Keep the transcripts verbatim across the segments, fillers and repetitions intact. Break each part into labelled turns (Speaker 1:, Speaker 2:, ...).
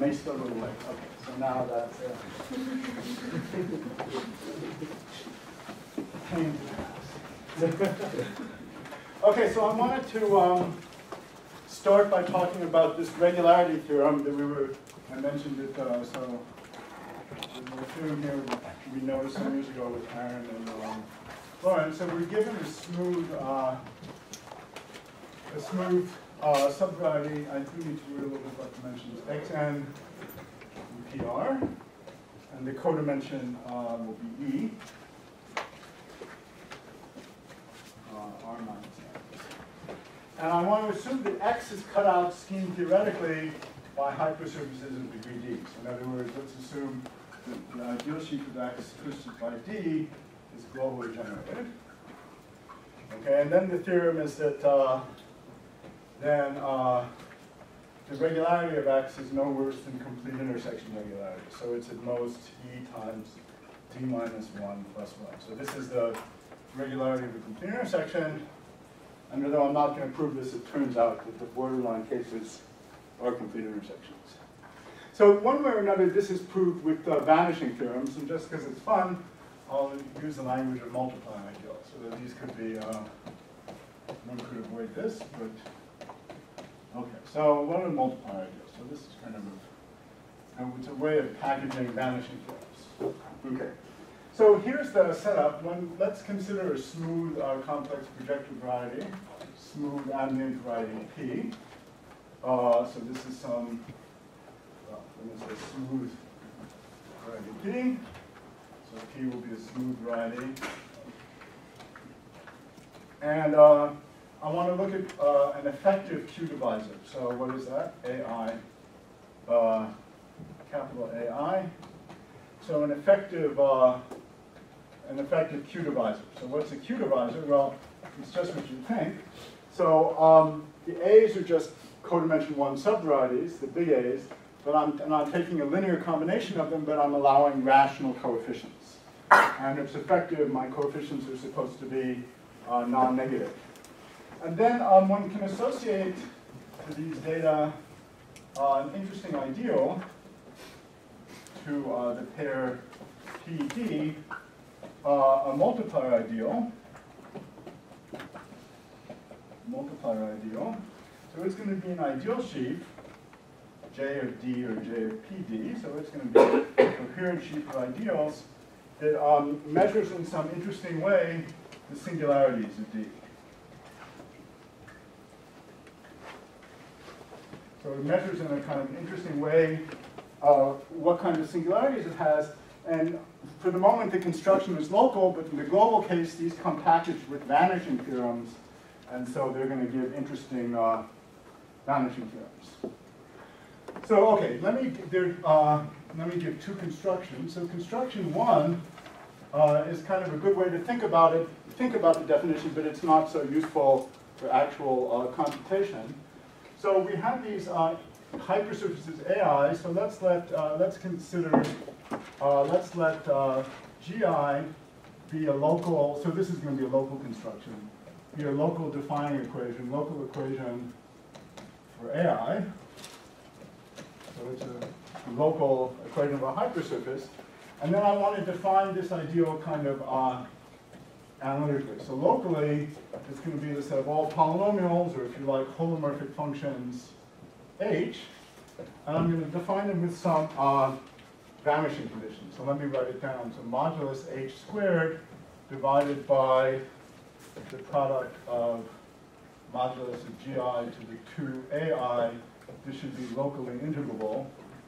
Speaker 1: may still go away. Okay, so now that's uh, pain to pass. Okay, so I wanted to um, start by talking about this regularity theorem that we were, I mentioned it, uh, so the theorem here we noticed some years ago with Aaron and um, Lauren. So we're given a smooth, uh, a smooth uh, subvariety. I do need to read a little bit about dimensions. Xn P R, and the codimension uh, will be E. Uh, R minus X. And I want to assume that X is cut out scheme theoretically by hypersurfaces of degree D. So in other words, let's assume that the ideal sheaf of X twisted by D is globally generated. Okay, and then the theorem is that uh, then uh, the regularity of X is no worse than complete intersection regularity. So it's at most E times D minus one plus one. So this is the regularity of a complete intersection. And although I'm not going to prove this, it turns out that the borderline cases are complete intersections. So one way or another, this is proved with uh, vanishing theorems. And just because it's fun, I'll use the language of multiplying ideals. So that these could be, uh, one could avoid this, but okay, so what are multiplier ideals? So this is kind of a, it's a way of packaging vanishing theorems. Okay, so here's the setup. When, let's consider a smooth uh, complex projective variety, smooth ambient variety P. Uh, so this is some, well, let me say smooth variety P. So P will be a smooth variety. And uh, I want to look at uh, an effective Q divisor. So what is that? A I, uh, capital A I. So an effective, uh, an effective Q divisor. So what's a Q divisor? Well, it's just what you think. So um, the A's are just codimension one subvarieties, the big A's, but I'm, and I'm taking a linear combination of them, but I'm allowing rational coefficients. And if it's effective, my coefficients are supposed to be uh, non-negative. And then um, one can associate to these data uh, an interesting ideal to uh, the pair P D, uh, a multiplier ideal. Multiplier ideal. So it's going to be an ideal sheaf, J of D or J of P D. So it's going to be a coherent sheaf of ideals that um, measures in some interesting way the singularities of D. So it measures in a kind of interesting way uh, what kind of singularities it has. And for the moment, the construction is local, but in the global case, these come packaged with vanishing theorems. And so they're going to give interesting uh, vanishing theorems. So okay, let me, there, uh, let me give two constructions. So construction one uh, is kind of a good way to think about it, think about the definition, but it's not so useful for actual uh, computation. So we have these uh, hypersurfaces A I. So let's let uh, let's consider uh, let's let uh, G I be a local. So this is going to be a local construction. Be a local defining equation, local equation for A I. So it's a local equation of a hypersurface. And then I want to define this ideal kind of uh, analytically. So locally, it's going to be the set of all polynomials, or if you like, holomorphic functions H. And I'm going to define them with some uh, vanishing conditions. So let me write it down. So modulus H squared divided by the product of modulus of G I to the two A I. This should be locally integrable.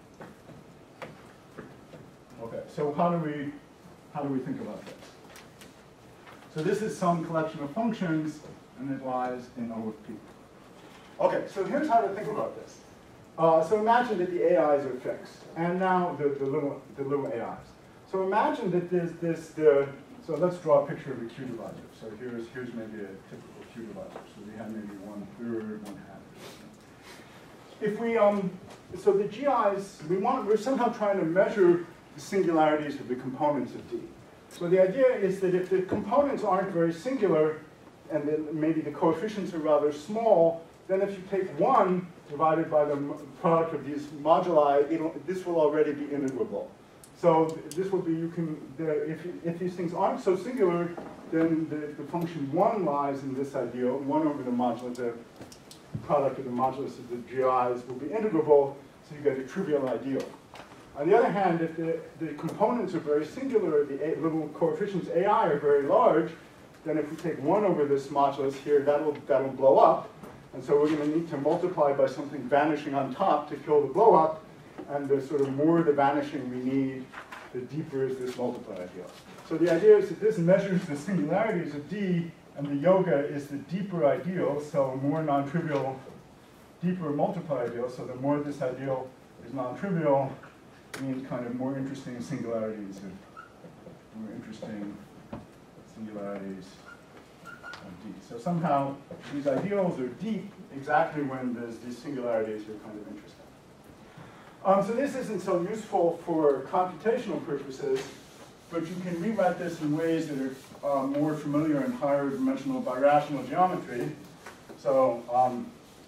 Speaker 1: Okay, so how do we how do we think about this? So this is some collection of functions, and it lies in O of P. Okay, so here's how to think about this. Uh, so imagine that the A Is are fixed, and now the, the little the little A Is. So imagine that there's this the so let's draw a picture of a Q divisor. So here's here's maybe a typical Q divisor. So we have maybe one third, one half. If we um so the G Is we want we're somehow trying to measure the singularities of the components of D. So the idea is that if the components aren't very singular, and then maybe the coefficients are rather small, then if you take one divided by the product of these moduli, it'll, this will already be integrable. So this will be, you can, the, if, if these things aren't so singular, then the, the function one lies in this ideal, one over the modulus, the product of the modulus of the G Is will be integrable, so you get a trivial ideal. On the other hand, if the, the components are very singular, the a, little coefficients A I are very large, then if we take one over this modulus here, that'll, that'll blow up. And so we're going to need to multiply by something vanishing on top to kill the blow up. And the sort of more the vanishing we need, the deeper is this multiply ideal. So the idea is that this measures the singularities of D, and the yoga is the deeper ideal, so more non-trivial, deeper multiply ideal. So the more this ideal is non-trivial, means kind of more interesting singularities of more interesting singularities of D. So somehow these ideals are deep exactly when there's these singularities are kind of interesting. Um, so this isn't so useful for computational purposes, but you can rewrite this in ways that are uh, more familiar in higher dimensional birational geometry. So um,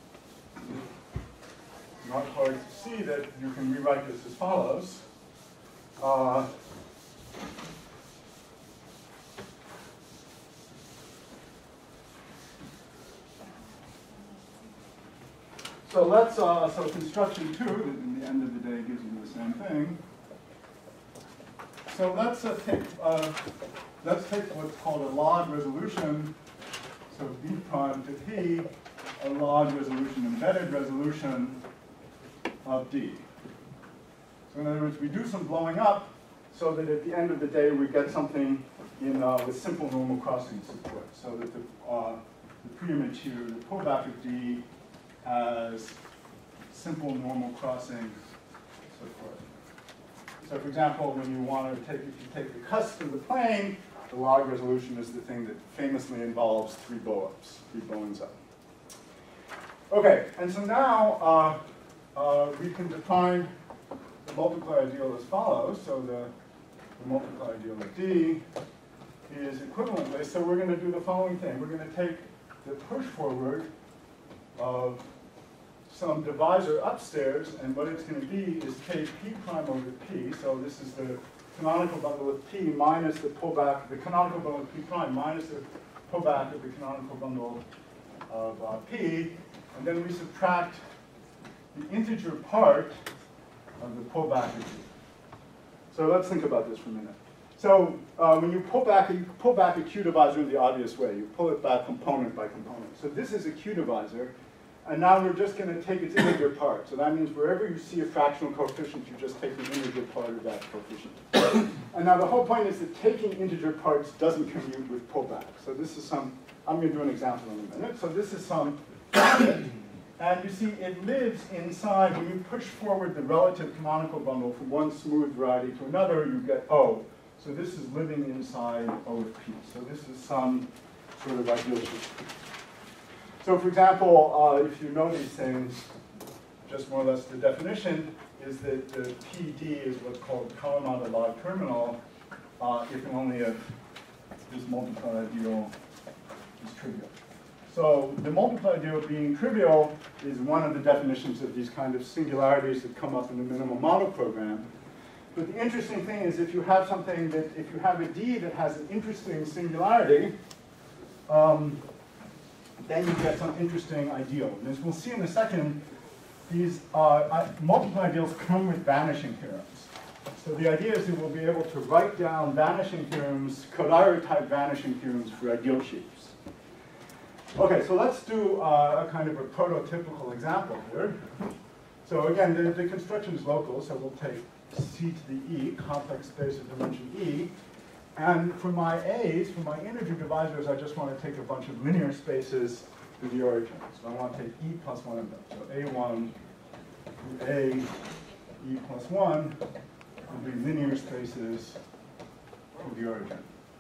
Speaker 1: not hard to see that you can rewrite this as follows. Uh, so let's, uh, so construction two, that in the end of the day gives you the same thing. So let's uh, take, uh, let's take what's called a log resolution. So B prime to P, a log resolution, embedded resolution of D. So in other words, we do some blowing up so that at the end of the day we get something in uh, with simple normal crossing support. So that the, uh, the pre-image here, the pullback of D has simple normal crossing support. So for example, when you want to take, if you take the cusp of the plane, the log resolution is the thing that famously involves three blow-ups, three blowings up. Okay, and so now uh, uh, we can define the multiply ideal as follows. So the, the multiply ideal of D is equivalently, so we're going to do the following thing. We're going to take the push forward of some divisor upstairs, and what it's going to be is take P prime over P. So this is the canonical bundle of P minus the pullback, the canonical bundle of P prime minus the pullback of the canonical bundle of uh, P, and then we subtract the integer part of the pullback of P. So let's think about this for a minute. So uh, when you pull back, you pull back a Q divisor in the obvious way. You pull it back component by component. So this is a Q divisor. And now we're just going to take its integer part. So that means wherever you see a fractional coefficient, you just take the integer part of that coefficient. And now the whole point is that taking integer parts doesn't commute with pullback. So this is some, I'm going to do an example in a minute. So this is some, and you see it lives inside, when you push forward the relative canonical bundle from one smooth variety to another, you get O. So this is living inside O of P. So this is some sort of ideal system. So for example, uh, if you know these things, just more or less the definition is that the P D is what's called Kalamata log terminal, uh, if and only if this multiply ideal is trivial. So the multiply ideal being trivial is one of the definitions of these kind of singularities that come up in the minimal model program. But the interesting thing is if you have something that, if you have a D that has an interesting singularity, um, then you get some interesting ideal. And as we'll see in a second, these uh, multiply ideals come with vanishing theorems. So the idea is that we'll be able to write down vanishing theorems, Kodaira-type vanishing theorems for ideal shapes. Okay, so let's do uh, a kind of a prototypical example here. So again, the, the construction is local, so we'll take C to the E, complex space of dimension E. And for my A's, for my integer divisors, I just want to take a bunch of linear spaces to the origin. So I want to take E plus one of them. So A one to A, E plus one will be linear spaces to the origin.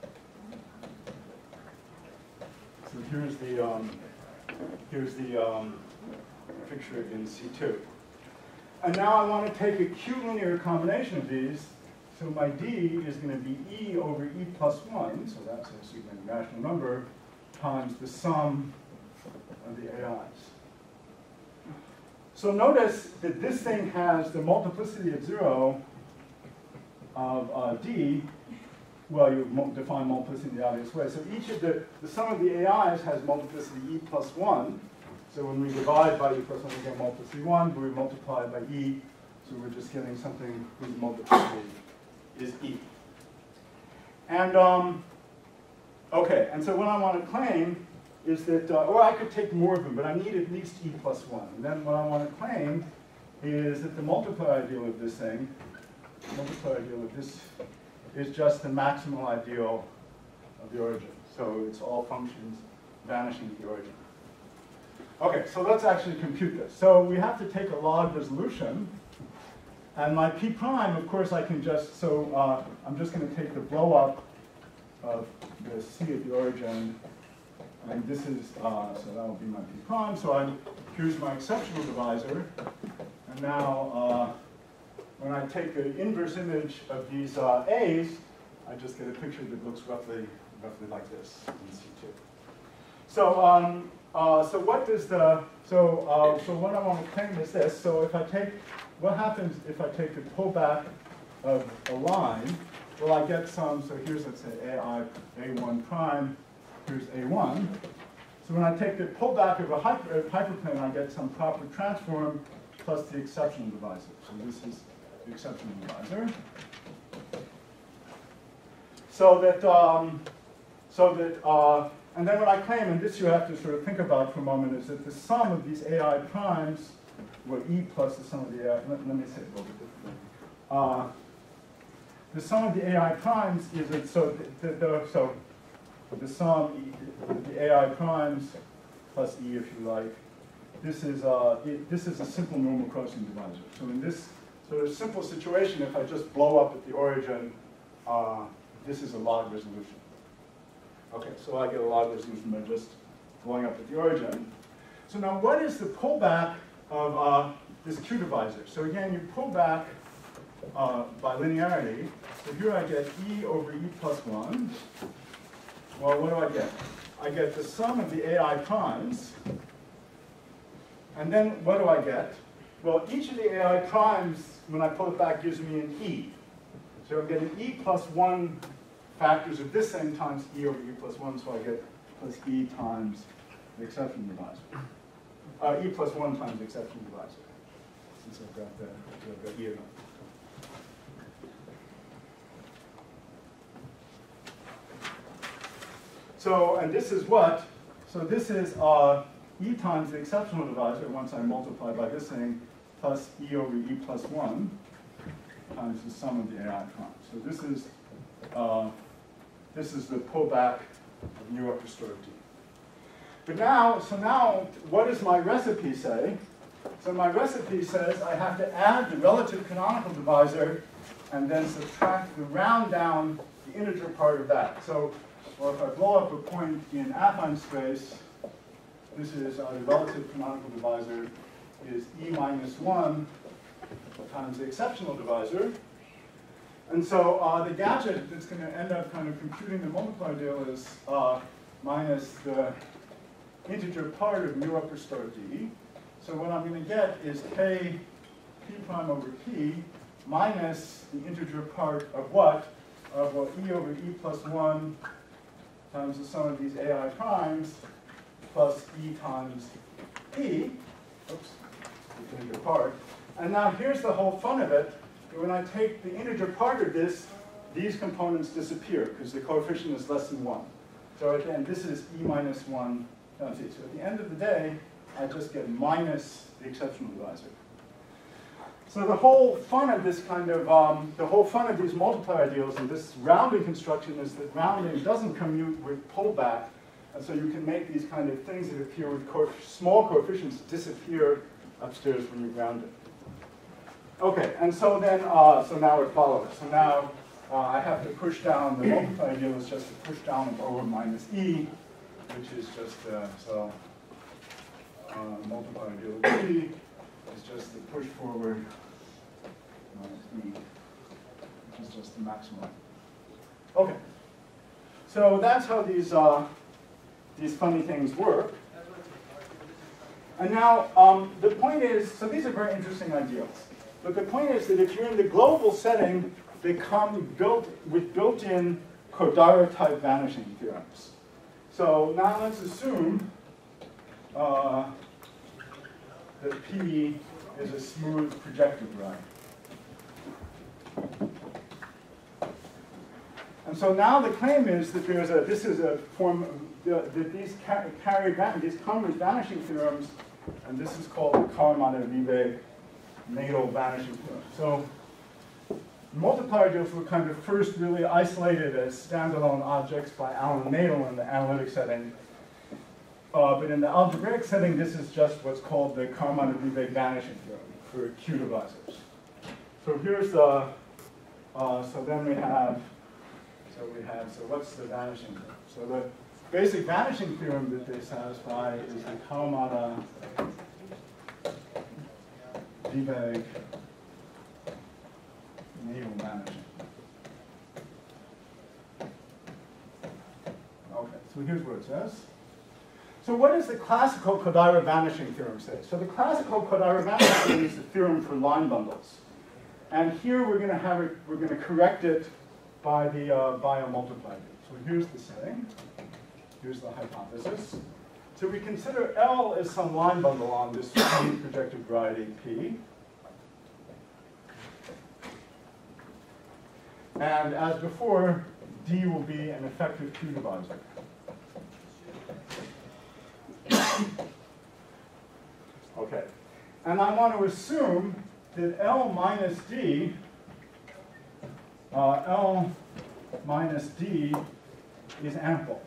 Speaker 1: So here's the, um, here's the um, picture in C two. And now I want to take a Q linear combination of these. So my D is going to be E over E plus one, so that's a sigma rational number, times the sum of the A Is. So notice that this thing has the multiplicity of zero of uh, d. Well, you define multiplicity in the obvious way. So each of the, the sum of the A Is has multiplicity e plus one. So when we divide by e plus one, we get multiplicity one, but we multiply by e. So we're just getting something whose multiplicity is e. And, um, okay, and so what I want to claim is that, uh, or I could take more of them, but I need at least e plus one. And then what I want to claim is that the multiplier ideal of this thing, multiplier ideal of this, is just the maximal ideal of the origin. So it's all functions vanishing at the origin. Okay, so let's actually compute this. So we have to take a log resolution. And my p prime, of course, I can just, so uh, I'm just going to take the blow up of the c at the origin. And this is, uh, so that will be my p prime. So I'm, here's my exceptional divisor. And now, uh, when I take the inverse image of these uh, a's, I just get a picture that looks roughly, roughly like this in C two. So, um, uh, so what does the, so, uh, so what I want to claim is this. So if I take, what happens if I take the pullback of a line? Well, I get some, so here's, let's say, A I, A one prime, here's A one. So when I take the pullback of a hyper, hyperplane, I get some proper transform plus the exceptional divisor. So this is the exceptional divisor. So that, um, so that, uh, and then what I claim, and this you have to sort of think about for a moment, is that the sum of these A I primes, well, E plus the sum of the A I, let, let me say it a little bit differently. Uh, the sum of the A I primes is that, so the, the, the, so the sum, the A I primes plus E, if you like, this is, uh, it, this is a simple normal crossing divisor. So in this sort of simple situation, if I just blow up at the origin, uh, this is a log resolution. Okay, so I get a log resolution by just blowing up at the origin. So now what is the pullback of uh, this Q divisor? So again, you pull back uh, by linearity. So here I get E over E plus one. Well, what do I get? I get the sum of the A I primes. And then what do I get? Well, each of the A I primes, when I pull it back, gives me an E. So I'm getting E plus one factors of this thing times E over E plus one, so I get plus E times the exception divisor. Uh, E plus one times the exception divisor, since I've got the, I've got E enough. So, and this is what? So this is uh, E times the exceptional divisor, once I multiply by this thing, plus E over E plus one times the sum of the A I primes. So this is, uh, this is the pullback of mu upper store of D. But now, so now, what does my recipe say? So my recipe says I have to add the relative canonical divisor and then subtract the round down the integer part of that. So, well, if I blow up a point in affine space, this is uh, the relative canonical divisor is E minus one times the exceptional divisor. And so uh, the gadget that's going to end up kind of computing the multiplier deal is uh, minus the integer part of mu upper star D. So what I'm going to get is K P prime over P minus the integer part of what? Of well, E over E plus one times the sum of these A I primes plus E times P. Oops, the integer part. And now here's the whole fun of it. When I take the integer part of this, these components disappear because the coefficient is less than one. So at the end, this is E minus one times E. So at the end of the day, I just get minus the exceptional divisor. So the whole fun of this kind of, um, the whole fun of these multiplier ideals and this rounding construction is that rounding doesn't commute with pullback. And so you can make these kind of things that appear with co small coefficients disappear upstairs when you round it. Okay, and so then, uh, so now it follows. So now uh, I have to push down, the multiplier ideal is just to push down over minus E, which is just, uh, so uh, multiplier ideal of E is just the push forward minus E, which is just the maximum. Okay, so that's how these, uh, these funny things work. And now, um, the point is, so these are very interesting ideals. But the point is that if you're in the global setting, they come built with built-in Kodaira-type vanishing theorems. So now let's assume uh, that P is a smooth projective run. And so now the claim is that there's a, this is a form, of, uh, that these ca carry, these come with vanishing theorems, and this is called the Kawamata-Viehweg Nadel vanishing theorem. So multiplier ideals were kind of first really isolated as standalone objects by Alan Nadel in the analytic setting. Uh, but in the algebraic setting, this is just what's called the Kawamata-Viehweg vanishing theorem for Q divisors. So here's the, uh, so then we have, so we have, so what's the vanishing theorem? So the basic vanishing theorem that they satisfy is the Kawamata-Viehweg Nadel vanishing. Okay, so here's what it says. So what does the classical Kodaira vanishing theorem say? So the classical Kodaira vanishing theorem is the theorem for line bundles. And here we're going to have it, we're going to correct it by the uh, by a multiplier. So here's the setting. Here's the hypothesis. So we consider L as some line bundle on this projective variety P. And as before, D will be an effective Q divisor. Okay. And I want to assume that L minus D, uh, L minus D is ample.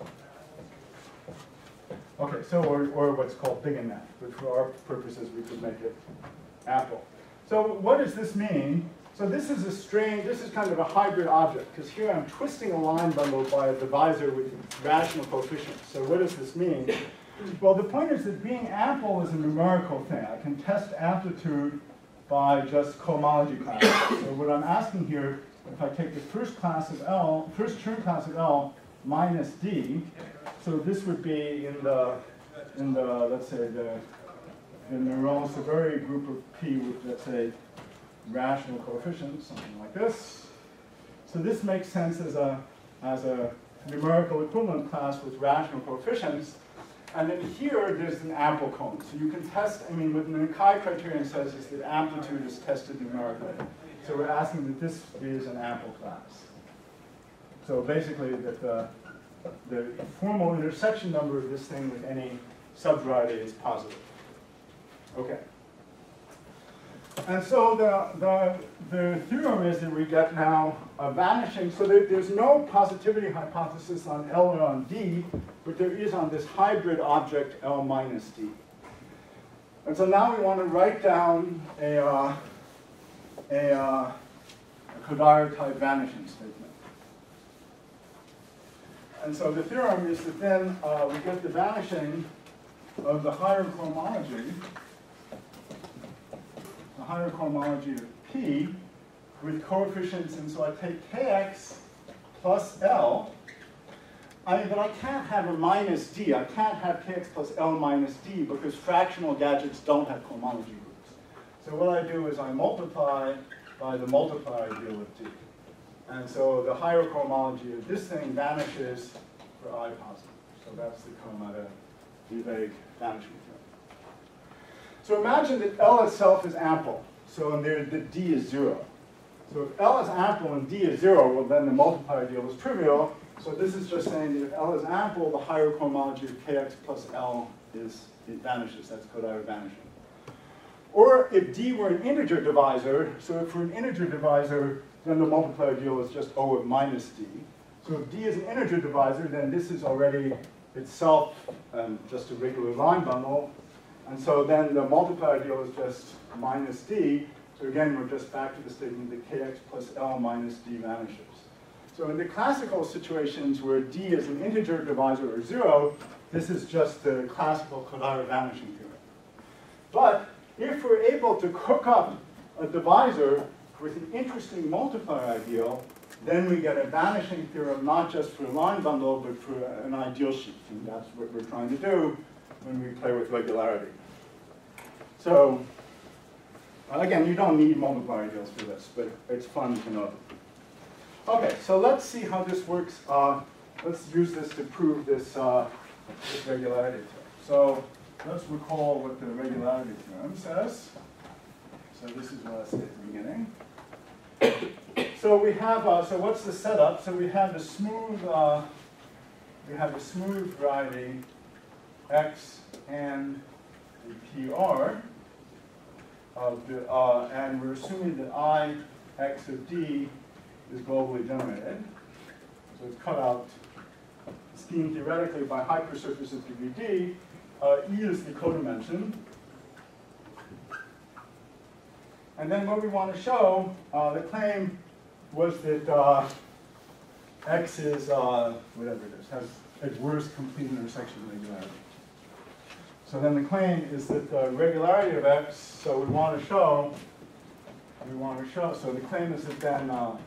Speaker 1: Okay, so, or, or what's called big enough, but for our purposes we could make it ample. So what does this mean? So this is a strange, this is kind of a hybrid object, because here I'm twisting a line bundle by a divisor with rational coefficients. So what does this mean? Well, the point is that being ample is a numerical thing. I can test amplitude by just cohomology classes. So what I'm asking here, if I take the first class of L, first term class of L minus D, so this would be in the, in the let's say, the, the Néron-Savary group of P with, let's say, rational coefficients, something like this. So this makes sense as a, as a numerical equivalent class with rational coefficients. And then here, there's an ample cone. So you can test, I mean, what the Nikai criterion says is that amplitude is tested numerically. So we're asking that this is an ample class. So basically, that the, the formal intersection number of this thing with any subvariety is positive. Okay. And so the, the, the theorem is that we get now a vanishing, so there, there's no positivity hypothesis on L or on D, but there is on this hybrid object L minus D. And so now we want to write down a, uh, a, uh, a Kodaira type vanishing statement. And so the theorem is that then uh, we get the vanishing of the higher cohomology, the higher cohomology of P with coefficients, and so I take Kx plus L. I mean, but I can't have a minus D. I can't have Kx plus L minus D because fractional gadgets don't have cohomology groups. So what I do is I multiply by the multiplier ideal of D. And so the higher cohomology of this thing vanishes for I positive. So that's the Kawamata-Viehweg vanishing theorem. So imagine that L itself is ample. So and there, the D is zero. So if L is ample and D is zero, well then the multiplier ideal is trivial. So this is just saying that if L is ample, the higher cohomology of Kx plus L is, it vanishes. That's Kodaira vanishing. Or if D were an integer divisor, so if for an integer divisor, then the multiplier ideal is just O of minus D. So if D is an integer divisor, then this is already itself um, just a regular line bundle. And so then the multiplier ideal is just minus D. So again, we're just back to the statement that Kx plus L minus D vanishes. So in the classical situations where D is an integer divisor or zero, this is just the classical Kodaira vanishing theorem. But if we're able to cook up a divisor with an interesting multiplier ideal, then we get a vanishing theorem not just for a line bundle, but for an ideal sheaf. And that's what we're trying to do when we play with regularity. So again, you don't need multiplier ideals for this, but it's fun to know. Okay, so let's see how this works. Uh, let's use this to prove this, uh, this regularity theorem. So let's recall what the regularity theorem says. So this is what I said at the beginning. So we have, uh, so what's the setup? So we have a smooth, uh, we have a smooth variety X and the P R of the, uh, and we're assuming that I X of D is globally generated. So it's cut out, schemed theoretically by hypersurface of degree D. Uh, E is the codimension. And then what we want to show, uh, the claim was that uh, X is, uh, whatever it is, has at worst complete intersection regularity. So then the claim is that the regularity of X, so we want to show, we want to show, so the claim is that then, uh,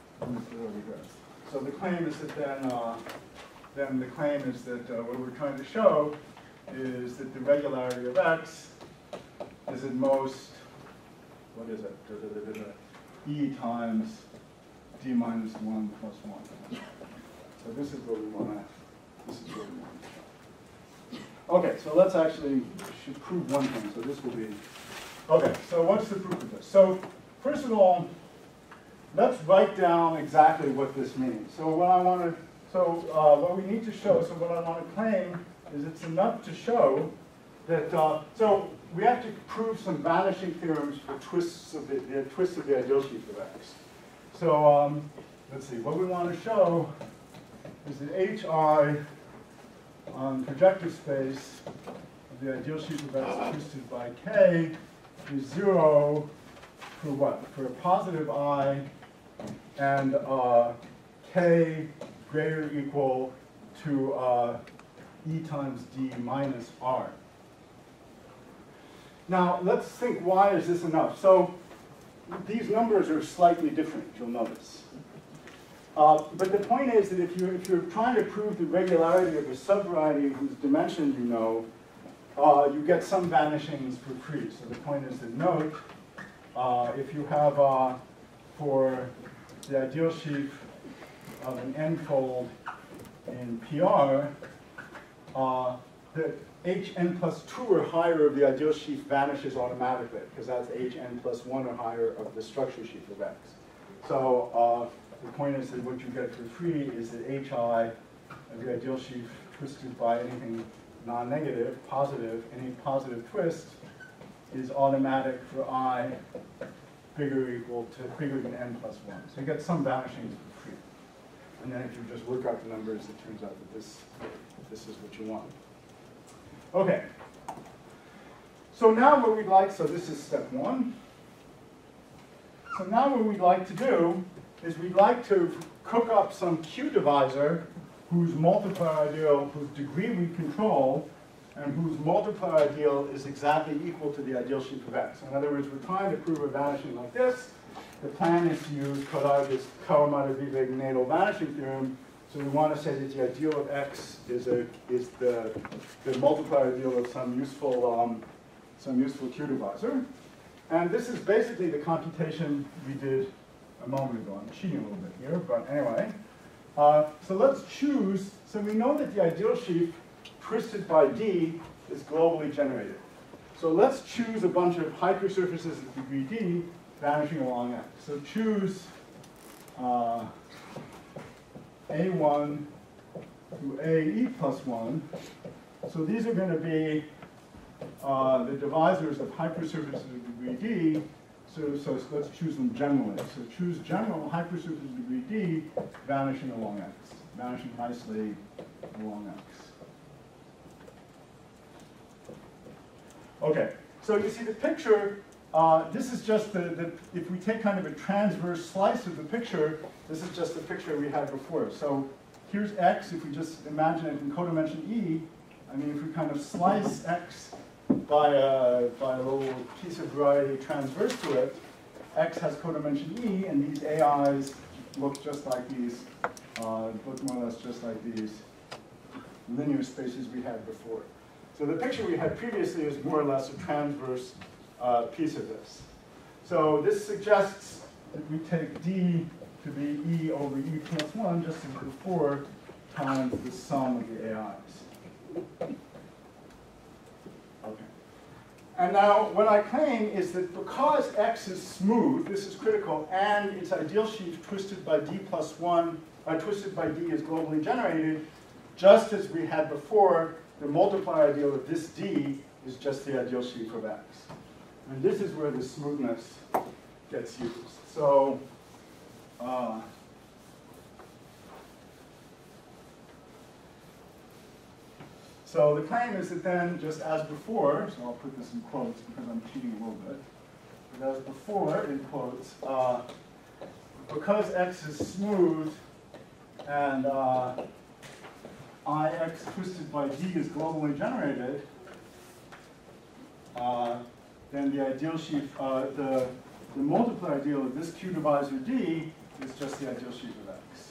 Speaker 1: so the claim is that then, uh, then the claim is that uh, what we're trying to show is that the regularity of X is at most, what is it? Da, da, da, da, da, E times D minus one plus one. So this is what we want to, this is what we want to show. Okay, so let's actually, should prove one thing. So this will be, okay, so what's the proof of this? So first of all, let's write down exactly what this means. So what I want to, so uh, what we need to show, so what I want to claim is it's enough to show that, uh, so we have to prove some vanishing theorems for twists of the, the twists of the ideal sheaf of X. So um, let's see, what we want to show is that H I on projective space of the ideal sheaf of X twisted by K is zero for what? For a positive I and uh, K greater or equal to uh, E times D minus R. Now, let's think, why is this enough? So these numbers are slightly different, you'll notice. Uh, but the point is that if, you, if you're trying to prove the regularity of a subvariety whose dimension you know, uh, you get some vanishings for free. So the point is that note, uh, if you have, uh, for the ideal sheaf of an n-fold in P R, uh, the Hn plus two or higher of the ideal sheaf vanishes automatically, because that's Hn plus one or higher of the structure sheaf of X. So uh, the point is that what you get for free is that Hi of the ideal sheaf twisted by anything non-negative, positive, any positive twist is automatic for I bigger or equal to bigger than n plus one. So you get some vanishings for free. And then if you just work out the numbers, it turns out that this, this is what you want. Okay. So now what we'd like, so this is step one. So now what we'd like to do is we'd like to cook up some Q divisor whose multiplier ideal, whose degree we control, and whose multiplier ideal is exactly equal to the ideal sheaf of X. In other words, we're trying to prove a vanishing like this. The plan is to use Kodaya's Kawamata-Vivek-Natal vanishing theorem. So we want to say that the ideal of X is a is the the multiplier ideal of some useful um, some useful Q divisor, and this is basically the computation we did a moment ago. I'm cheating a little bit here, but anyway. Uh, so let's choose. So we know that the ideal sheaf twisted by D is globally generated. So let's choose a bunch of hypersurfaces of degree D vanishing along X. So choose uh, A one to A E plus one. So these are going to be uh, the divisors of hypersurfaces of degree D. So, so let's choose them generally. So choose general hypersurfaces of degree D vanishing along X, vanishing nicely along X. Okay, so you see the picture, uh, this is just the, the, if we take kind of a transverse slice of the picture, this is just the picture we had before. So here's X, if we just imagine it in codimension E, I mean, if we kind of slice X by a, by a little piece of variety transverse to it, X has codimension E, and these A Is look just like these, uh, look more or less just like these linear spaces we had before. So the picture we had previously is more or less a transverse uh, piece of this. So this suggests that we take D to be E over E plus one, just as before, times the sum of the A Is. Okay. And now what I claim is that because X is smooth, this is critical, and its ideal sheaf twisted by D plus one, uh, twisted by D is globally generated, just as we had before, the multiplier ideal of this D is just the ideal sheaf of X. And this is where the smoothness gets used. So, uh, so the claim is that then, just as before, so I'll put this in quotes because I'm cheating a little bit, but as before, in quotes, uh, because X is smooth and uh, I X twisted by D is globally generated, uh, then the ideal sheaf, uh, the, the multiplier ideal of this Q divisor D is just the ideal sheaf of X.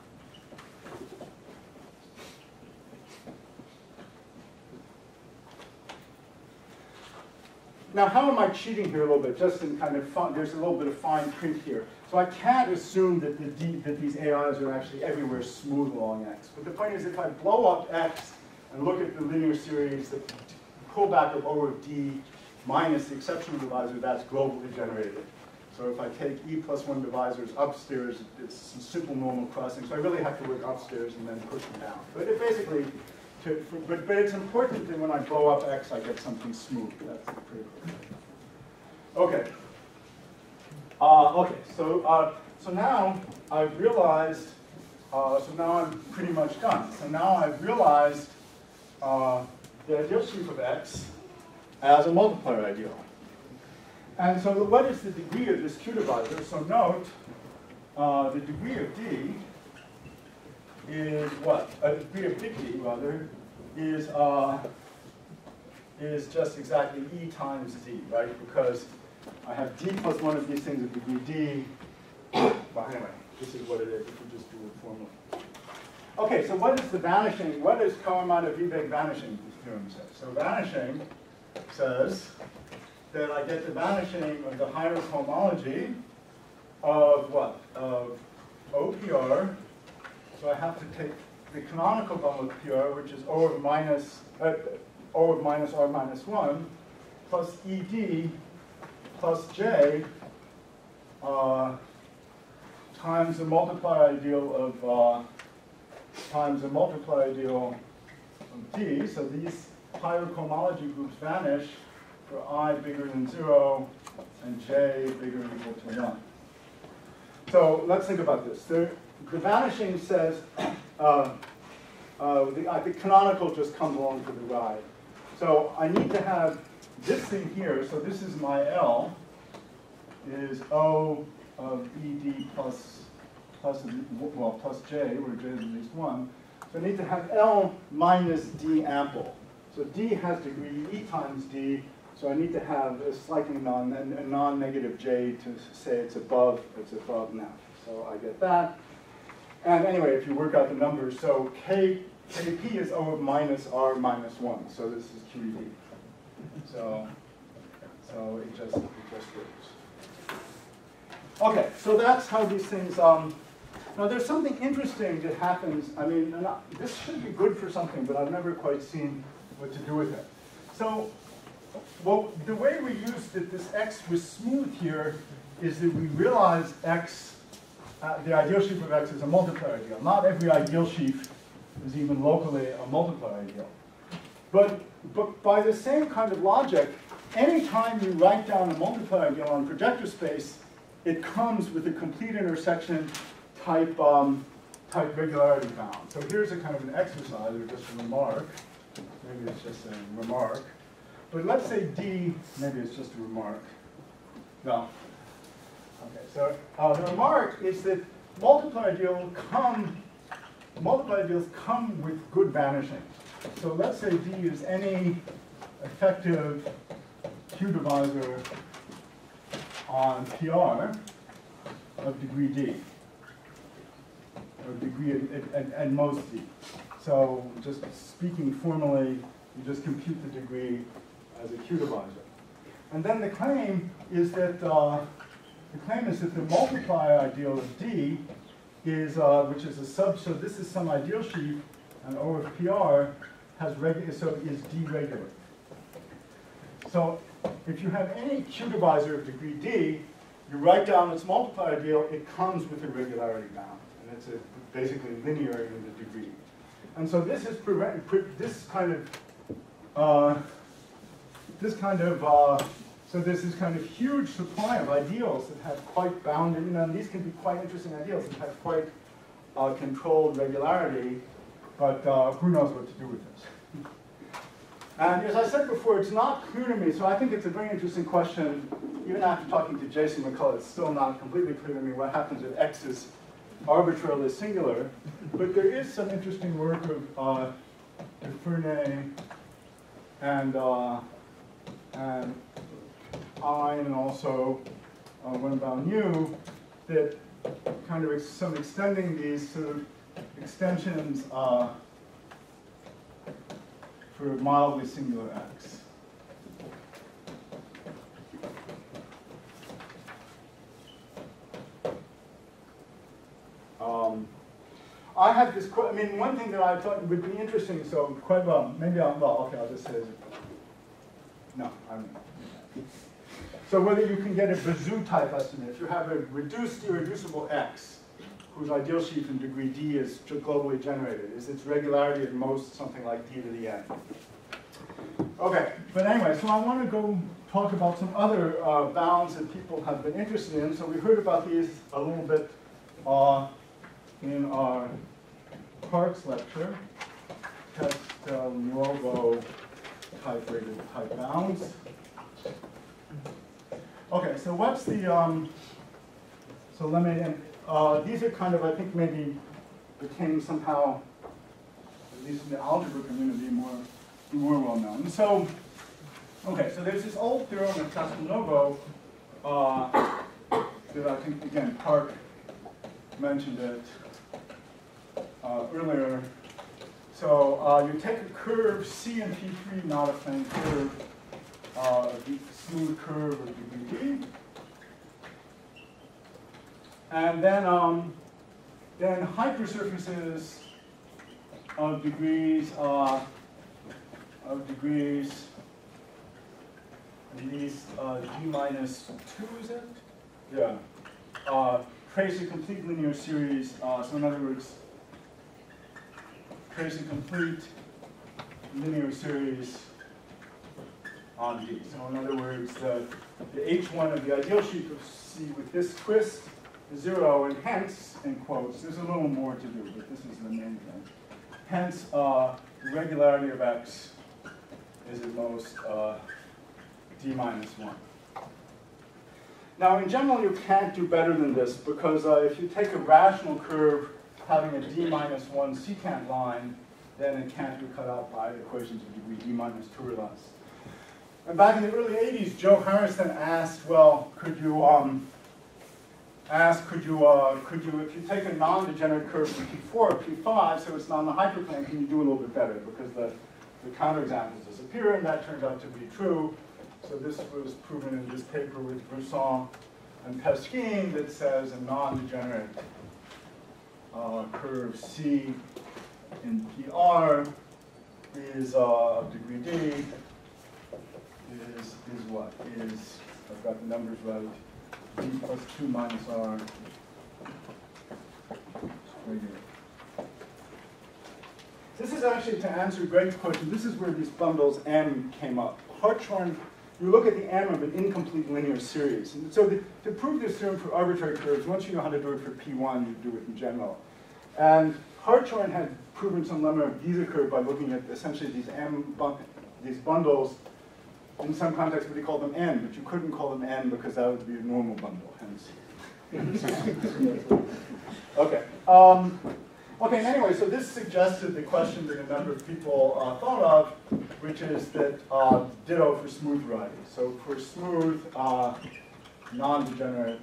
Speaker 1: Now, how am I cheating here a little bit? Just in kind of fun, there's a little bit of fine print here. So I can't assume that, the D, that these A Is are actually everywhere smooth along X. But the point is, if I blow up X and look at the linear series, the pullback of O of D minus the exceptional divisor, that's globally generated. So if I take E plus one divisors upstairs, it's some simple normal crossing. So I really have to work upstairs and then push them down. But it basically, to, for, but, but it's important that when I blow up X, I get something smooth. That's critical. Okay. Uh, okay, so, uh, so now I've realized, uh, so now I'm pretty much done. So now I've realized uh, the ideal sheaf of X as a multiplier ideal. And so what is the degree of this Q divisor? So note, uh, the degree of D is what? A degree of big D, rather, is, uh, is just exactly E times D, right? Because I have D plus one of these things of degree D. Well, anyway, this is what it is if we just do it formally. Okay, so what is the vanishing? What does Kawamata-Wiebeg vanishing theorem say? So vanishing says that I get the vanishing of the higher homology of what? Of O P R. So I have to take the canonical bundle of P R, which is O of minus, uh, O of minus R minus one, plus E D plus J uh, times the multiplier ideal of uh, times the multiplier ideal of D. So these higher cohomology groups vanish for I bigger than zero and J bigger than equal to one. So let's think about this. The, the vanishing says uh, uh, the, uh, the canonical just comes along for the ride. So I need to have this thing here. So this is my L, is O of E D plus, plus, well, plus J, where J is at least one. So I need to have L minus D ample. So D has degree E times D. So I need to have a slightly non, a non-negative J to say it's above, it's above now. So I get that. And anyway, if you work out the numbers, so K, K P is O of minus R minus one. So this is Q E D. So, so it just, it just works. Okay, so that's how these things, um, now there's something interesting that happens. I mean, not, this should be good for something, but I've never quite seen what to do with it. So, well, the way we used that this X was smooth here is that we realized X, uh, the ideal sheaf of X is a multiplier ideal. Not every ideal sheaf is even locally a multiplier ideal. But, but by the same kind of logic, anytime you write down a multiplier ideal on projector space, it comes with a complete intersection type, um, type regularity bound. So here's a kind of an exercise, or just a remark. Maybe it's just a remark. But let's say D, maybe it's just a remark. No. Okay, so uh, the remark is that multiplier ideal come, multiplier ideals come with good vanishing. So let's say D is any effective Q divisor on P R of degree D, or degree at, at, at most D. So just speaking formally, You just compute the degree as a Q divisor. And then the claim is that uh, the claim is that the multiplier ideal of D is, uh, which is a sub, so this is some ideal sheaf, and O of P R has regular, so is D regular. So if you have any Q divisor of degree D, you write down its multiplier ideal, it comes with a regularity bound, and it's a, basically linear in the degree. And so this is prevent, pre this kind of uh, this kind of uh, so there's this kind of huge supply of ideals that have quite bounded, you know, and these can be quite interesting ideals that have quite uh, controlled regularity, but uh, who knows what to do with this. And as I said before, it's not clear to me, so I think it's a very interesting question. Even after talking to Jason McCullough, it's still not completely clear to me what happens if X is arbitrarily singular. But there is some interesting work of uh, Dufresne and, uh, and Ein, and also uh, Wenbao-Niu, that kind of ex some extending these sort of extensions uh, for mildly singular X. Um, I have this, I mean, one thing that I thought would be interesting, so quite well, maybe I'll, well, okay, I'll just say it. No, I'm, so whether you can get a Bezout type estimate, if you have a reduced irreducible X, whose ideal sheaf in degree D is globally generated, is its regularity at most something like D to the n. Okay, but anyway, so I want to go talk about some other uh, bounds that people have been interested in. So we heard about these a little bit uh, in our Parks lecture, Castelnuovo type rated type bounds. Okay, so what's the, um, so let me, and, uh, these are kind of, I think, maybe became somehow, at least in the algebra community, more, more well known. So, okay, so there's this old theorem of Castelnuovo uh, that I think, again, Park mentioned it uh, earlier. So uh, you take a curve, C in P three, not a plane curve, uh, a smooth curve of degree D. And then, um, then hypersurfaces of degrees, uh, of degrees, at least uh, D minus two, is it? Yeah. Uh, trace a complete linear series. Uh, so in other words, trace a complete linear series on D. So in other words, the, the H one of the ideal sheaf of C with this twist is zero, and hence, in quotes, there's a little more to do, but this is the main thing. Hence, uh, the regularity of X is at most uh, D minus one. Now, in general, you can't do better than this, because uh, if you take a rational curve having a D minus one secant line, then it can't be cut out by equations of degree D minus two or less. And back in the early eighties, Joe Harrison asked, well, could you um, ask, could you, uh, could you, if you take a non-degenerate curve from P four or P five, so it's not in the hyperplane, can you do a little bit better? Because the, the counterexamples disappear, and that turned out to be true. So this was proven in this paper with Brisson and Peskin that says a non-degenerate uh, curve C in P R is uh, of degree D is, is what? Is, I've got the numbers right, D plus two minus R right here. This is actually, to answer Greg's question, this is where these bundles M came up. Hartshorne, you look at the M of an incomplete linear series. And so the, to prove this theorem for arbitrary curves, once you know how to do it for P one, you do it in general. And Hartshorne had proven some lemma of Giza curve by looking at essentially these M, these bundles in some context, but he called them N, but you couldn't call them N because that would be a normal bundle, hence. Okay. Um, okay, and anyway, so this suggested the question that a number of people uh, thought of, which is that uh, ditto for smooth varieties. So for smooth, uh, non-degenerate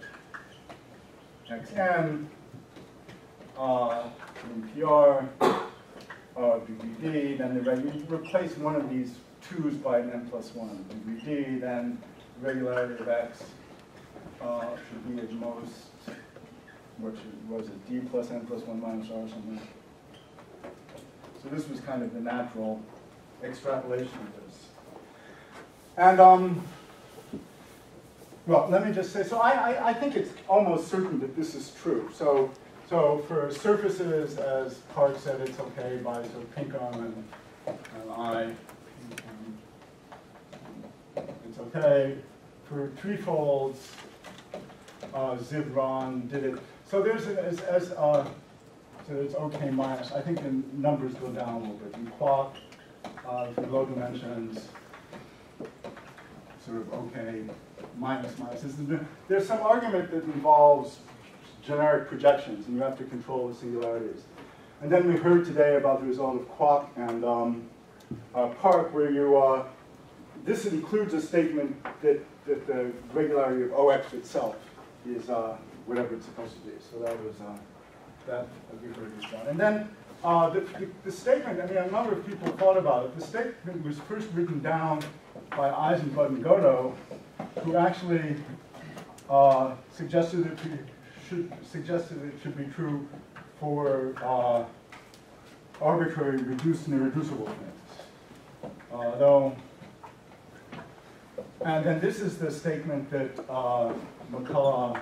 Speaker 1: X N, uh, in P R, uh, of degree D, then the you replace one of these twos by an n plus one degree D, then the regularity of x uh, should be at most, what should, was it, D plus n plus one minus r or something. So this was kind of the natural extrapolation of this. And, um, well, let me just say, so I, I, I think it's almost certain that this is true. So, so for surfaces, as Park said, it's okay by so Pinkham and, and I, it's okay. For threefolds, uh, Zibron did it. So there's, a, as, as uh, so it's okay minus. I think the numbers go down a little bit. In Quark, uh, for low dimensions, sort of okay, minus, minus. There's some argument that involves generic projections, and you have to control the singularities. And then we heard today about the result of Quark and um, uh, Park, where you, uh, this includes a statement that, that the regularity of O X itself is uh, whatever it's supposed to be. So that was, uh, that we heard was done. And then uh, the, the, the statement, I mean, a number of people thought about it. The statement was first written down by Eisenbud and Godot, who actually uh, suggested it should suggested it should be true for uh, arbitrary reduced and irreducible things. Uh, though, and then this is the statement that uh, McCullough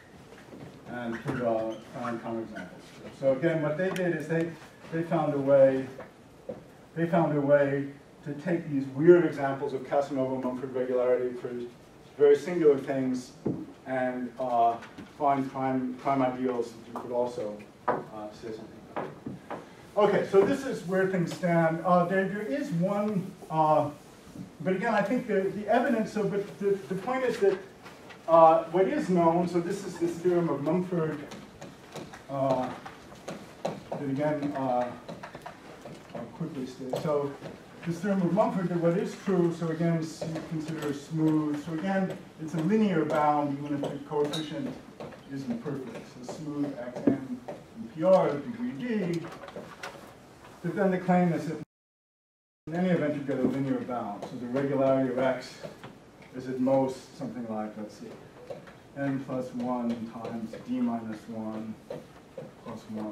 Speaker 1: and Trudeau found counterexamples. So again, what they did is they they found a way they found a way to take these weird examples of Casanova-Mumford regularity for very singular things and uh, find prime, prime ideals that you could also uh, say something about. Okay, so this is where things stand. Uh, there, there is one, uh, but again, I think the, the evidence, so, but the, the point is that uh, what is known, so this is this theorem of Mumford, uh, that again, uh, I'll quickly state. So, this theorem of Mumford, that what is true, so again, you consider smooth. So again, it's a linear bound, even if the coefficient isn't perfect. So smooth Xn in P R of degree D. But then the claim is that in any event, you get a linear bound. So the regularity of X is at most something like, let's see, n plus one times D minus one plus one.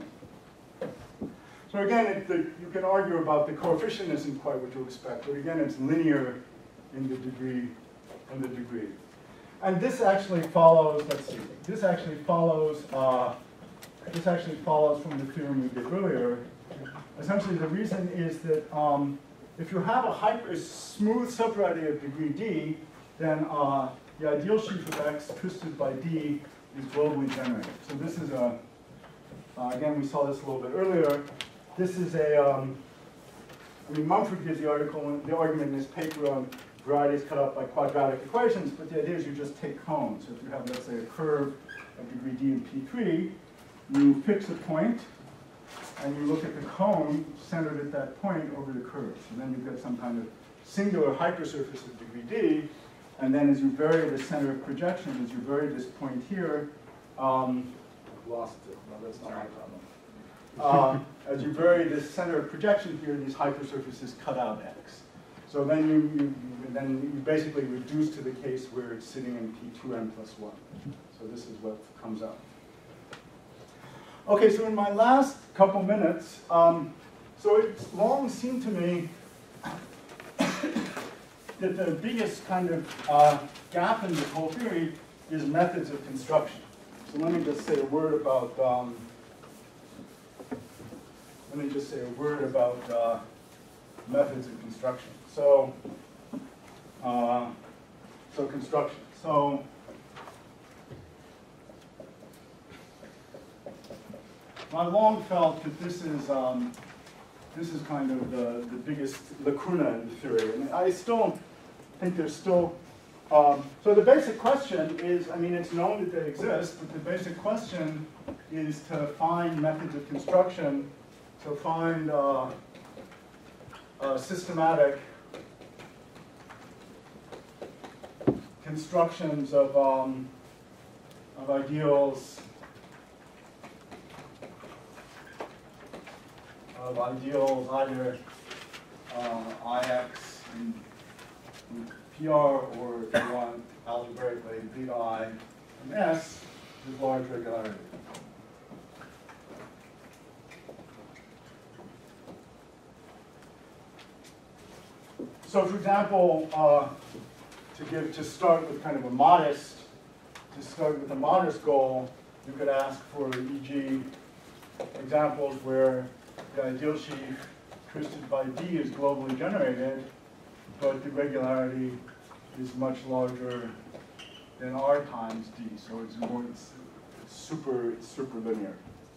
Speaker 1: So again, it, the, you can argue about the coefficient isn't quite what you expect, but again, it's linear in the degree, in the degree. And this actually follows, let's see, this actually follows, uh, this actually follows from the theorem we did earlier. Essentially, the reason is that um, if you have a hyper smooth subvariety of degree D, then uh, the ideal sheaf of X twisted by D is globally generated. So this is a, uh, again, we saw this a little bit earlier. This is a, um, I mean, Mumford gives the article, the argument in his paper on varieties cut up by quadratic equations, but the idea is you just take cones. So if you have, let's say, a curve of degree D in P three, you fix a point, and you look at the cone centered at that point over the curve. So then you get some kind of singular hypersurface of degree D, and then as you vary the center of projection, as you vary this point here, um, I've lost it. Well, that's not my problem. Uh, as you vary this center of projection here, these hypersurfaces cut out X. So then you, you, you then you basically reduce to the case where it's sitting in P two n plus one. So this is what comes out. Okay, so in my last couple minutes, um, so it's long seemed to me that the biggest kind of uh, gap in this whole theory is methods of construction. So let me just say a word about um, let me just say a word about uh, methods of construction. So, uh, so construction. So, I long felt that this is um, this is kind of the, the biggest lacuna in the theory, and I still think there's still. Um, so the basic question is, I mean, it's known that they exist, but the basic question is to find methods of construction. So find uh, uh, systematic constructions of, um, of ideals of ideals, either uh, I X in, in P R, or if you want algebraically B I from S with large regularity. So for example, uh, to give to start with kind of a modest, to start with a modest goal, you could ask for, for example, examples where the ideal sheaf twisted by D is globally generated, but the regularity is much larger than R times D, so it's more it's, it's super it's super linear.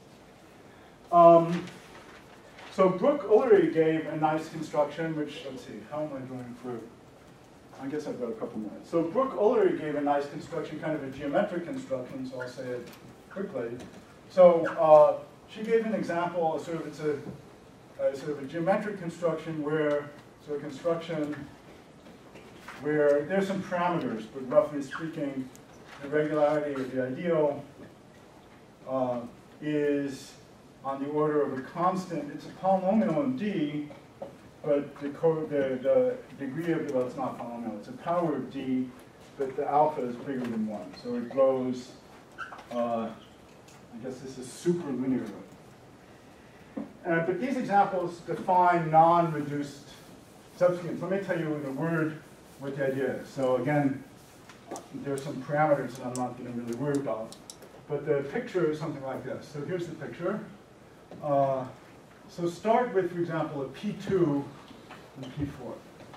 Speaker 1: Um, so Brooke-Ullery gave a nice construction, which, let's see, how am I doing for? I guess I've got a couple minutes. So Brooke-Ullery gave a nice construction, kind of a geometric construction, so I'll say it quickly. So uh, she gave an example, sort of it's a, a sort of a geometric construction where, so a construction where there's some parameters, but roughly speaking, the regularity of the ideal uh, is on the order of a constant. It's a polynomial in D, but the, co the, the degree of, well, it's not polynomial, it's a power of D, but the alpha is bigger than one. So it grows, uh, I guess this is super linearly. Uh, but these examples define non-reduced subscripts. Let me tell you in a word what the idea is. So again, there's some parameters that I'm not going to really worry about. But the picture is something like this. So here's the picture. Uh, so start with, for example, a P two and P four.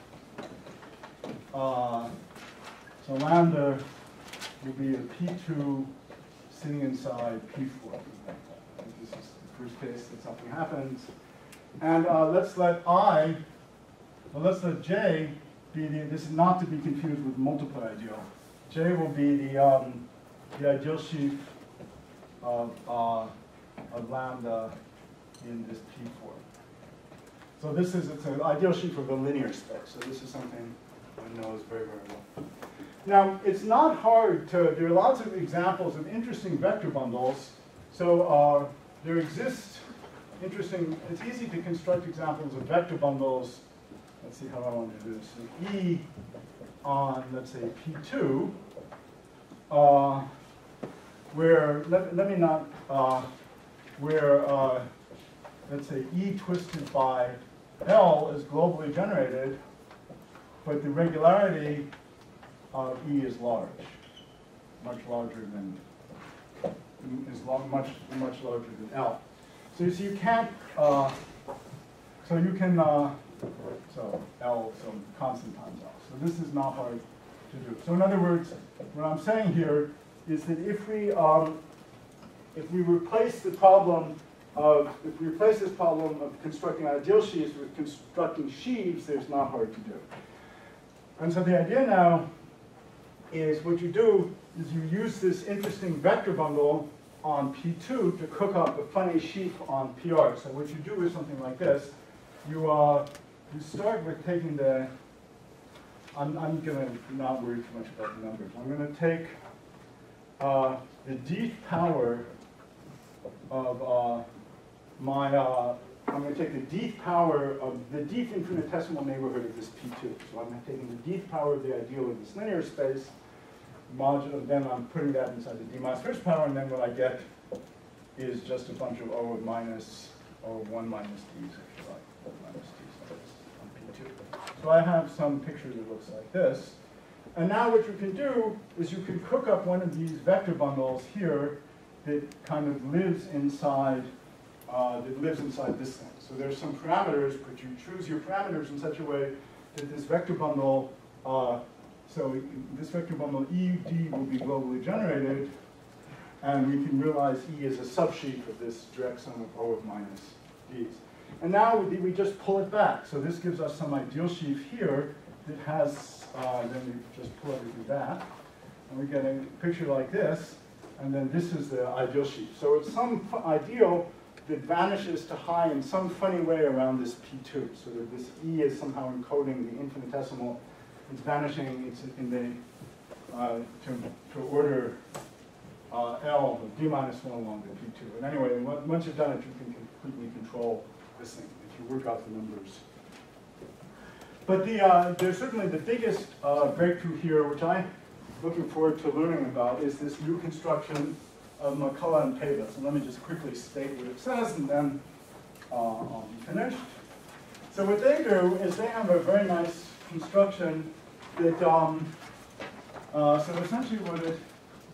Speaker 1: Uh, so lambda will be a P two sitting inside P four. This is the first case that something happens. And uh, let's let I, well, let's let J be the, this is not to be confused with multiply ideal. J will be the, um, the ideal sheaf of, uh, of lambda in this P four. So this is, it's an ideal sheaf of a linear space. So this is something one knows very, very well. Now, it's not hard to, there are lots of examples of interesting vector bundles. So uh, there exist interesting, it's easy to construct examples of vector bundles. Let's see how I want to do this. So E on, let's say, P two, uh, where, let, let me not, uh, where, uh, let's say, E twisted by L is globally generated, but the regularity of E is large, much larger than, is long, much, much larger than L. So you see, you can't, uh, so you can, uh, so L, so constant times L. So this is not hard to do. So in other words, what I'm saying here is that if we, um, if we replace the problem of, if we replace this problem of constructing ideal sheaves with constructing sheaves, there's not hard to do. And so the idea now is what you do is you use this interesting vector bundle on P two to cook up a funny sheaf on P R. So what you do is something like this. You, uh, you start with taking the, I'm, I'm going to not worry too much about the numbers. I'm going to take uh, the dth power of uh, my, uh, I'm going to take the dth power of the dth infinitesimal neighborhood of this P two. So I'm taking the dth power of the ideal of this linear space, modulo, then I'm putting that inside the d minus first power, and then what I get is just a bunch of O of minus, O of one minus d's, if you like, O minus d's like this on P two. So I have some picture that looks like this. And now what you can do is you can cook up one of these vector bundles here that kind of lives inside, uh, that lives inside this thing. So there's some parameters, but you choose your parameters in such a way that this vector bundle, uh, so this vector bundle E D will be globally generated, and we can realize E is a subsheaf of this direct sum of O of minus D's. And now we just pull it back. So this gives us some ideal sheaf here that has, uh, then we just pull everything back, and we get a picture like this, and then this is the ideal sheaf. So it's some ideal that vanishes to high in some funny way around this P two, so that this E is somehow encoding the infinitesimal. It's vanishing, it's in the, uh, to, to order uh, L, D minus one along the P two. And anyway, once you've done it, you can completely control this thing, if you work out the numbers. But the, uh, there's certainly the biggest uh, breakthrough here, which I'm looking forward to learning about, is this new construction of McCulloch and Pava. So let me just quickly state what it says, and then uh, I'll be finished. So what they do is they have a very nice construction that, um, uh, so essentially what it,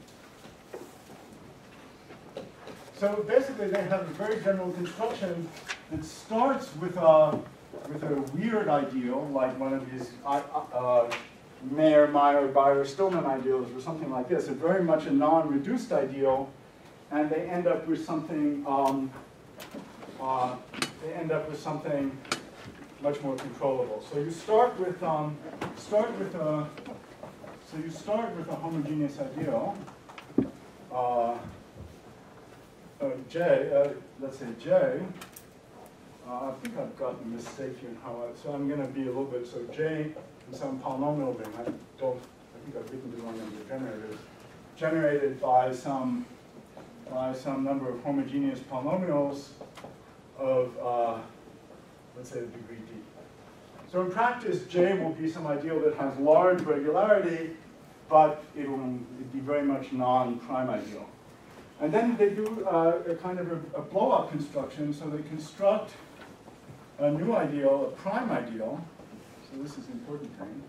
Speaker 1: so basically they have a very general construction that starts with a, with a weird ideal, like one of these uh, uh, Mayer, Meyer, Bayer, Stillman ideals, or something like this, a very much a non-reduced ideal, and they end up with something, um, uh, they end up with something much more controllable. So you start with, um, start with a, so you start with a homogeneous ideal, uh, uh, J, uh, let's say J. Uh, I think I've gotten a mistake here in how I, so I'm going to be a little bit, so J in some polynomial ring, I don't, I think I've written the wrong number of generators, generated by some, by some number of homogeneous polynomials of, uh, let's say, degree D. So in practice, J will be some ideal that has large regularity, but it will be very much non-prime ideal. And then they do uh, a kind of a, a blow-up construction, so they construct a new ideal, a prime ideal. So this is an important thing.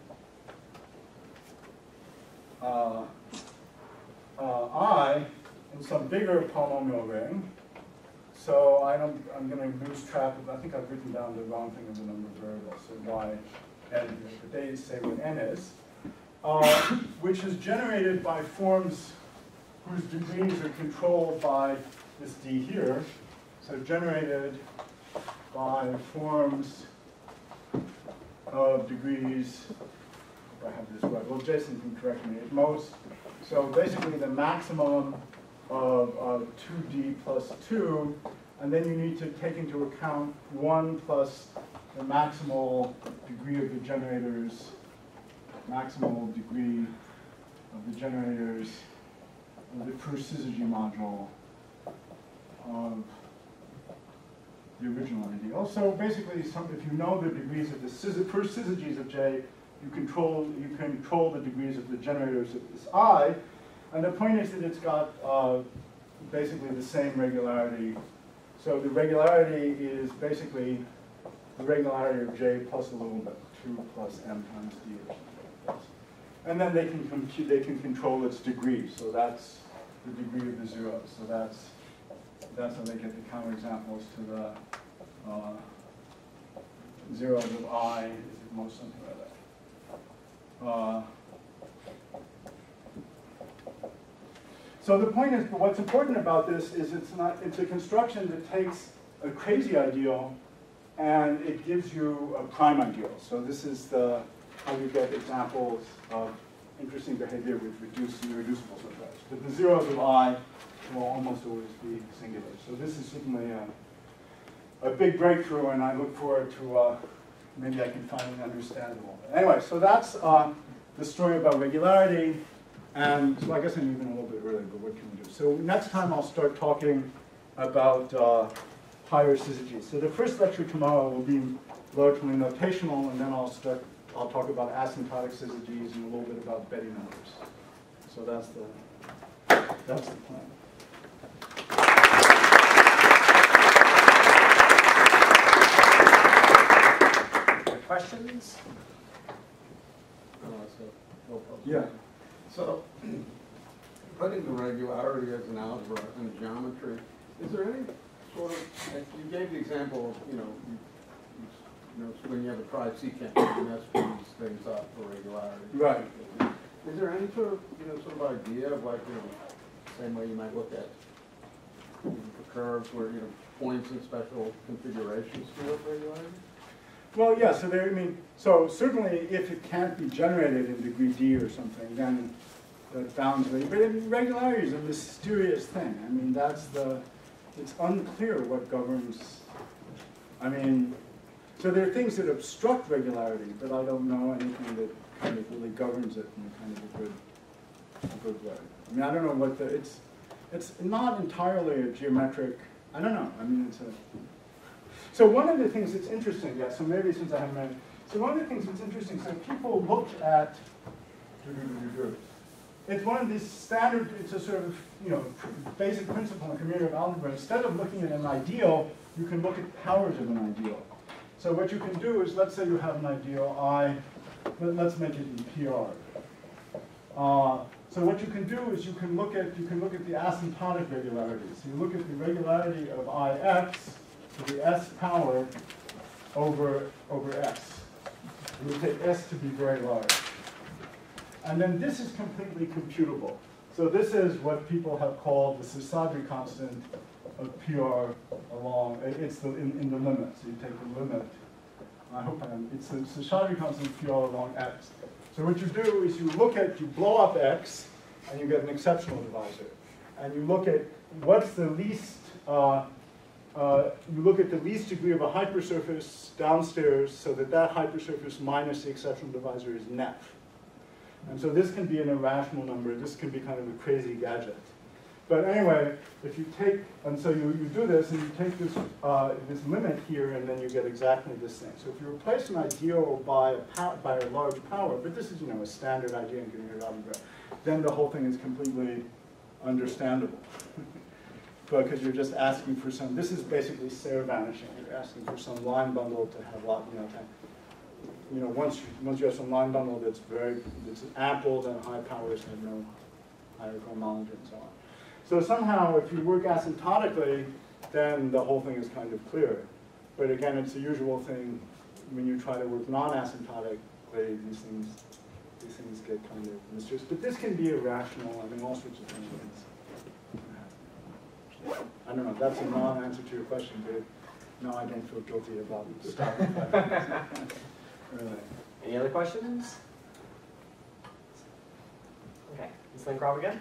Speaker 1: Uh, uh, I in some bigger polynomial ring. So I don't, I'm going to lose track of, I think I've written down the wrong thing of the number of variables. So y, n, but they say what n is, uh, which is generated by forms whose degrees are controlled by this D here. So generated by forms of degrees, if I have this right, well, Jason can correct me, at most. So basically the maximum of, of two D plus two, and then you need to take into account one plus the maximal degree of the generators, maximal degree of the generators of the first syzygy module of the original ideal. So basically, some, if you know the degrees of the syzy, first syzygies of J, you control you control the degrees of the generators of this I. And the point is that it's got uh, basically the same regularity. So the regularity is basically the regularity of J plus a little bit, two plus m times D or something like this. And then they can compute, they can control its degree. So that's the degree of the zeros. So that's that's how they get the counterexamples to the uh, zeros of I is at most something like that. Uh, so the point is, what's important about this is it's not it's a construction that takes a crazy ideal and it gives you a prime ideal. So this is the how you get examples of interesting behavior with reduced and irreducible subsets. But the zeros of I will almost always be singular. So this is certainly a, a big breakthrough, and I look forward to uh, maybe I can finally understand it all. Anyway, so that's uh, the story about regularity. And so I guess I'm even a little bit early, but what can we do? So next time I'll start talking about uh, higher syzygies. So the first lecture tomorrow will be largely notational, and then I'll start. I'll talk about asymptotic syzygies and a little bit about Betti numbers. So that's the that's the plan.
Speaker 2: Questions?
Speaker 3: Uh, so, no problem.
Speaker 1: Yeah.
Speaker 3: So, putting the regularity as an algebra and geometry, is there any sort of, you gave the example of, you know, you, you know, when you have a tri-secant, you mess these things up for regularity.
Speaker 1: Right.
Speaker 3: Is there any sort of, you know, sort of idea of like, you know, same way you might look at you know, the curves where, you know, points in special configurations for regularity?
Speaker 1: Well, yeah, so there, I mean, so certainly if it can't be generated in degree D or something, then that bounds, but regularity is a mysterious thing. I mean, that's the, it's unclear what governs, I mean, so there are things that obstruct regularity, but I don't know anything that kind of really governs it in a kind of a good, a good way. I mean, I don't know what the, it's, it's not entirely a geometric, I don't know, I mean, it's a, So one of the things that's interesting, yeah, so maybe since I haven't read, so one of the things that's interesting, so people looked at, it's one of these standard, it's a sort of, you know, basic principle in commutative algebra. Instead of looking at an ideal, you can look at powers of an ideal. So what you can do is, let's say you have an ideal I, let's make it in P R. Uh, so what you can do is you can look at you can look at the asymptotic regularities. You look at the regularity of I x to the s power over over s. You would take s to be very large. And then this is completely computable. So this is what people have called the Seshadri constant of P R along, it's the, in, in the limit. So you take the limit, I hope I'm, it's the Seshadri constant of P R along x. So what you do is you look at, you blow up x, and you get an exceptional divisor. And you look at what's the least, uh, uh, you look at the least degree of a hypersurface downstairs so that that hypersurface minus the exceptional divisor is net. And so this can be an irrational number. This can be kind of a crazy gadget. But anyway, if you take, and so you, you do this, and you take this, uh, this limit here, and then you get exactly this thing. So if you replace an ideal by a, pow by a large power, but this is, you know, a standard idea in commutative algebra, then the whole thing is completely understandable. Because you're just asking for some, this is basically Serre vanishing. You're asking for some line bundle to have lot, you know, kind of, you know, once you, once you have some line bundle that's very, that's ample, then high powers have no higher cohomology and so on. So somehow, if you work asymptotically, then the whole thing is kind of clear. But again, it's the usual thing when you try to work non-asymptotically. These things, these things get kind of mysterious. But this can be irrational. I mean, all sorts of things. I don't know. That's a non-answer to your question, but no, I don't feel guilty about stopping. Really.
Speaker 2: Any other questions? Okay, Miz Lincroft again.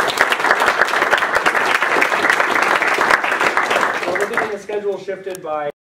Speaker 2: So we're getting the schedule shifted by